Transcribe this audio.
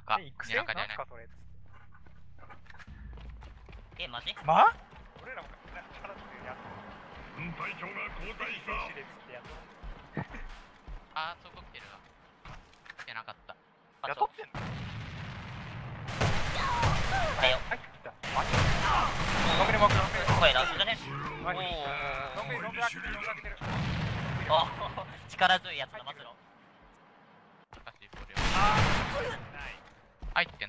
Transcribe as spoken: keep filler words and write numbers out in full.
中、 え、育に成中じゃない。 なんすかそれっつって。 え、マジ？ ま俺らもなんか腹立つやつ。 軍隊長が交代し選た。 手でっつってやつ。 あー、そこ来てるわ。来てなかった。 あ、 雇ってんの？ だよ。 入ってきた。マジ？ロングでマークロングで。 声ラスじゃね？ マジ？ロングでロング開けてるロング開けてる。 あ、力強いやつだ、マスロ。 難しいボールよ。 あー、ない。 入って